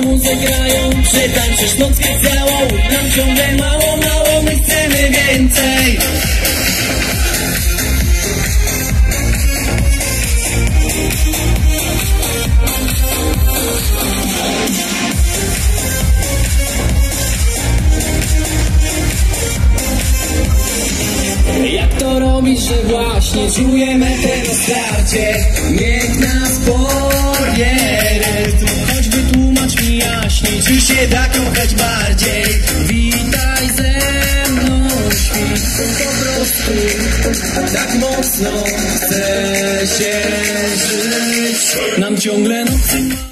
muzykę grają, że tańczysz noc całą. Nam ciągle mało, mało, my chcemy więcej. Jak to robisz, że właśnie czujemy tego starcie? Niech nas powie rytm, choć wytłumacz mi jaśniej, czy się da kochać bardziej. Witaj ze mną, świt, po prostu tak mocno chce się żyć. Nam ciągle nocy